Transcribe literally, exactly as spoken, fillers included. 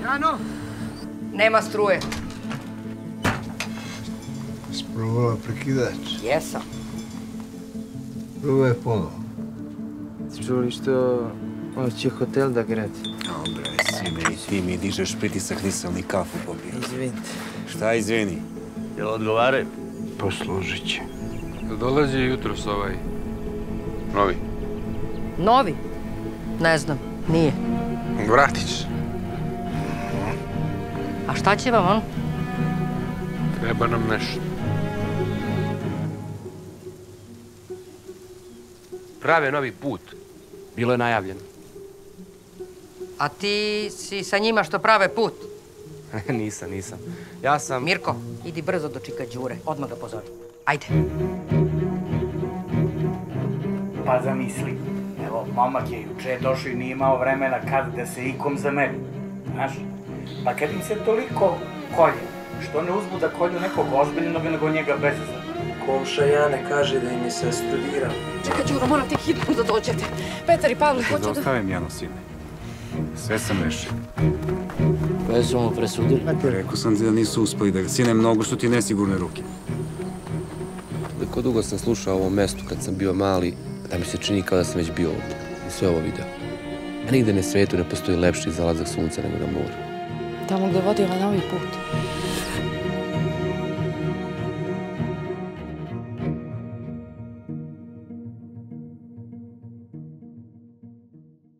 Jano? Nema struje. Sprovala prekidač? Jesam. Probaj ponovo. Čuli što on će hotel da gradi. Dobre, sine, i ti mi dižeš pritisak, nisam ni kafu popio. Izvinite. Šta izvini? Jel odgovaraju? Poslužit će. Dolazi jutros ovaj... novi. Novi? Ne znam, nije. Vratit će se. A šta će vam on? Treba nam nešto. Prave novi put. Bilo je najavljeno. A ti si sa njima što prave put? Nisam, nisam. Ja sam... Mirko, idi brzo do čika Đure. Odmah ga pozori. Ajde. Pa zamisli. Evo, momak je juče došao i nije imao vremena kad da se ikom zameri. Znaš? Pa kad im se toliko kolje, što ne uzmu da kolju nekog ozbiljnog nego njega bezazleno? Komša Jane kaže da im je se studirao. Čekaj, Đuro, morate hitno da dođete. Petar i Pavle hoću da... Zaustavim Jano, sine. Sve sam rešio. Koje su mu presudili? Rekao sam ti da nisu uspeli da ga sine, mnogo su ti nesigurne ruke. Koliko dugo sam slušao o ovom mestu kad sam bio mali, da mi se čini kao da sam već bio ovdje. I sve ovo video. A nigde na svijetu ne postoji lepši zalazak sunca nego na moru. Tamo gde vodi ovaj novi put.